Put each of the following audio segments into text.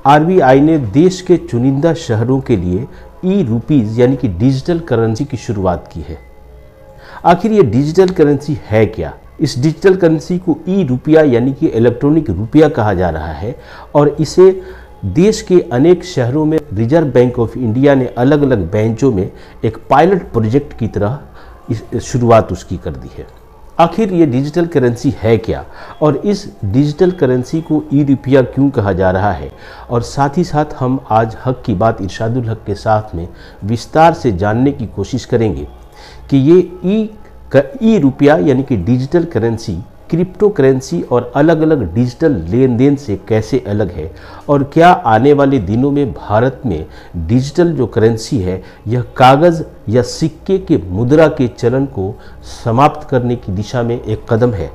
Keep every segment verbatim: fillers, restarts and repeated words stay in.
RBI ने देश के चुनिंदा शहरों के लिए ई रुपीज़ यानी कि डिजिटल करेंसी की शुरुआत की है। आखिर ये डिजिटल करेंसी है क्या? इस डिजिटल करेंसी को ई रुपया यानी कि इलेक्ट्रॉनिक रुपया कहा जा रहा है और इसे देश के अनेक शहरों में रिजर्व बैंक ऑफ इंडिया ने अलग अलग बेंचों में एक पायलट प्रोजेक्ट की तरह इस शुरुआत उसकी कर दी है। आखिर ये डिजिटल करेंसी है क्या और इस डिजिटल करेंसी को ई रुपया क्यों कहा जा रहा है, और साथ ही साथ हम आज हक की बात इरशादुल हक के साथ में विस्तार से जानने की कोशिश करेंगे कि ये ई ई रुपया यानी कि डिजिटल करेंसी क्रिप्टो करेंसी और अलग अलग डिजिटल लेन देन से कैसे अलग है, और क्या आने वाले दिनों में भारत में डिजिटल जो करेंसी है यह कागज़ या सिक्के के मुद्रा के चलन को समाप्त करने की दिशा में एक कदम है।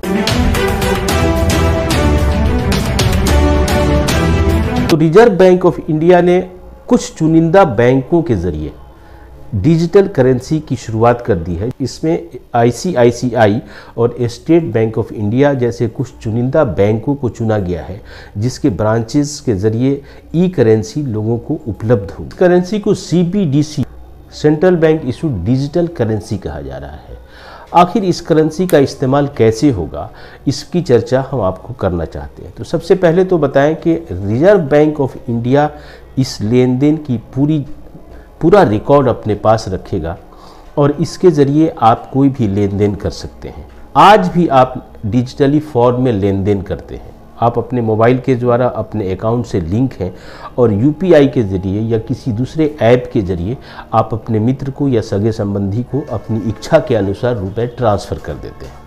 तो रिजर्व बैंक ऑफ इंडिया ने कुछ चुनिंदा बैंकों के जरिए डिजिटल करेंसी की शुरुआत कर दी है। इसमें आईसीआईसीआई और स्टेट बैंक ऑफ इंडिया जैसे कुछ चुनिंदा बैंकों को चुना गया है जिसके ब्रांचेस के जरिए ई करेंसी लोगों को उपलब्ध हो। करेंसी को CBDC central bank issued digital currency कहा जा रहा है। आखिर इस करेंसी का इस्तेमाल कैसे होगा, इसकी चर्चा हम आपको करना चाहते हैं। तो सबसे पहले तो बताएं कि रिजर्व बैंक ऑफ इंडिया इस लेन देन की पूरी पूरा रिकॉर्ड अपने पास रखेगा और इसके ज़रिए आप कोई भी लेन देन कर सकते हैं। आज भी आप डिजिटली फॉर्म में लेन देन करते हैं। आप अपने मोबाइल के द्वारा अपने अकाउंट से लिंक हैं और यूपीआई के ज़रिए या किसी दूसरे ऐप के ज़रिए आप अपने मित्र को या सगे संबंधी को अपनी इच्छा के अनुसार रुपए ट्रांसफ़र कर देते हैं।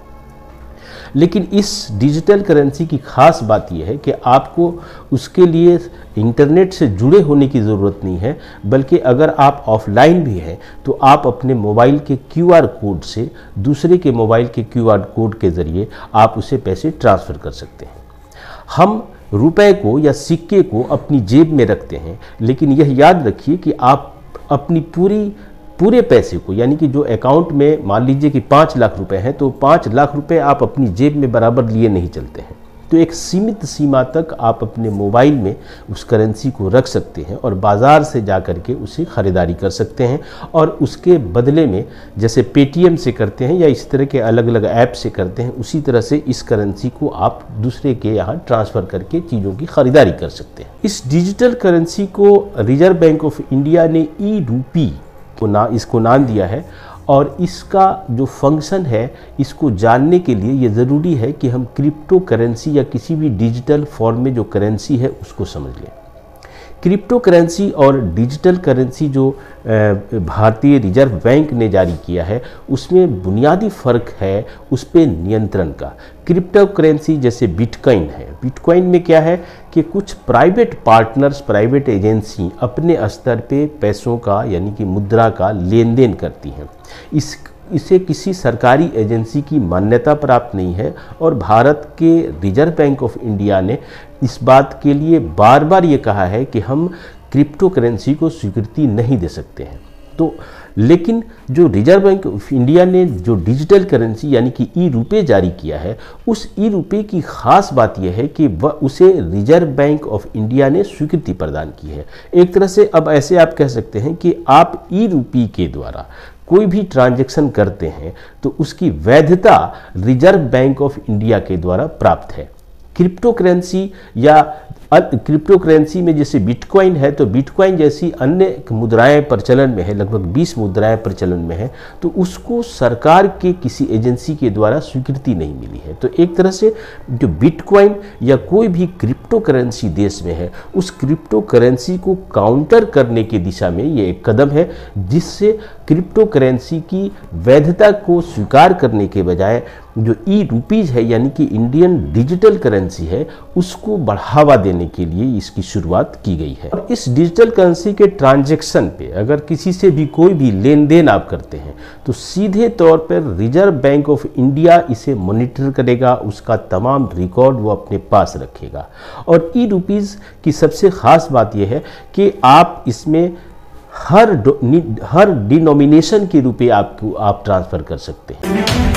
लेकिन इस डिजिटल करेंसी की खास बात यह है कि आपको उसके लिए इंटरनेट से जुड़े होने की ज़रूरत नहीं है, बल्कि अगर आप ऑफलाइन भी हैं तो आप अपने मोबाइल के क्यूआर कोड से दूसरे के मोबाइल के क्यूआर कोड के ज़रिए आप उसे पैसे ट्रांसफ़र कर सकते हैं। हम रुपए को या सिक्के को अपनी जेब में रखते हैं, लेकिन यह याद रखिए कि आप अपनी पूरी पूरे पैसे को यानी कि जो अकाउंट में मान लीजिए कि पाँच लाख रुपए हैं तो पाँच लाख रुपए आप अपनी जेब में बराबर लिए नहीं चलते हैं। तो एक सीमित सीमा तक आप अपने मोबाइल में उस करेंसी को रख सकते हैं और बाज़ार से जा कर के उसे ख़रीदारी कर सकते हैं, और उसके बदले में जैसे पेटीएम से करते हैं या इस तरह के अलग अलग ऐप से करते हैं, उसी तरह से इस करेंसी को आप दूसरे के यहाँ ट्रांसफ़र करके चीज़ों की ख़रीदारी कर सकते हैं। इस डिजिटल करेंसी को रिजर्व बैंक ऑफ इंडिया ने ई रूपी को ना इसको नाम दिया है, और इसका जो फंक्शन है इसको जानने के लिए ये ज़रूरी है कि हम क्रिप्टो करेंसी या किसी भी डिजिटल फॉर्म में जो करेंसी है उसको समझ लें। क्रिप्टो करेंसी और डिजिटल करेंसी जो भारतीय रिजर्व बैंक ने जारी किया है उसमें बुनियादी फ़र्क है उस पे नियंत्रण का। क्रिप्टो करेंसी जैसे बिटकॉइन है, बिटकॉइन में क्या है कि कुछ प्राइवेट पार्टनर्स, प्राइवेट एजेंसी अपने स्तर पे पैसों का यानी कि मुद्रा का लेन देन करती हैं। इस इसे किसी सरकारी एजेंसी की मान्यता प्राप्त नहीं है, और भारत के रिजर्व बैंक ऑफ इंडिया ने इस बात के लिए बार बार ये कहा है कि हम क्रिप्टो करेंसी को स्वीकृति नहीं दे सकते हैं। तो लेकिन जो रिजर्व बैंक ऑफ इंडिया ने जो डिजिटल करेंसी यानी कि ई रुपये जारी किया है, उस ई रुपये की खास बात यह है कि वह उसे रिजर्व बैंक ऑफ इंडिया ने स्वीकृति प्रदान की है। एक तरह से अब ऐसे आप कह सकते हैं कि आप ई रुपये के द्वारा कोई भी ट्रांजैक्शन करते हैं तो उसकी वैधता रिजर्व बैंक ऑफ इंडिया के द्वारा प्राप्त है। क्रिप्टो करेंसी या क्रिप्टो करेंसी में जैसे बिटकॉइन है, तो बिटकॉइन जैसी अन्य मुद्राएं प्रचलन में है, लगभग बीस मुद्राएं प्रचलन में है, तो उसको सरकार के किसी एजेंसी के द्वारा स्वीकृति नहीं मिली है। तो एक तरह से जो बिटकॉइन या कोई भी क्रिप्टो करेंसी देश में है, उस क्रिप्टो करेंसी को काउंटर करने की दिशा में ये एक कदम है, जिससे क्रिप्टो करेंसी की वैधता को स्वीकार करने के बजाय जो ई रुपीज़ है यानी कि इंडियन डिजिटल करेंसी है उसको बढ़ावा देने के लिए इसकी शुरुआत की गई है। और इस डिजिटल करेंसी के ट्रांजैक्शन पे अगर किसी से भी कोई भी लेन देन आप करते हैं तो सीधे तौर पर रिजर्व बैंक ऑफ इंडिया इसे मॉनिटर करेगा, उसका तमाम रिकॉर्ड वो अपने पास रखेगा। और ई रुपीज़ की सबसे ख़ास बात यह है कि आप इसमें हर हर डिनोमिनेशन के रुपए आपको आप ट्रांसफ़र कर सकते हैं।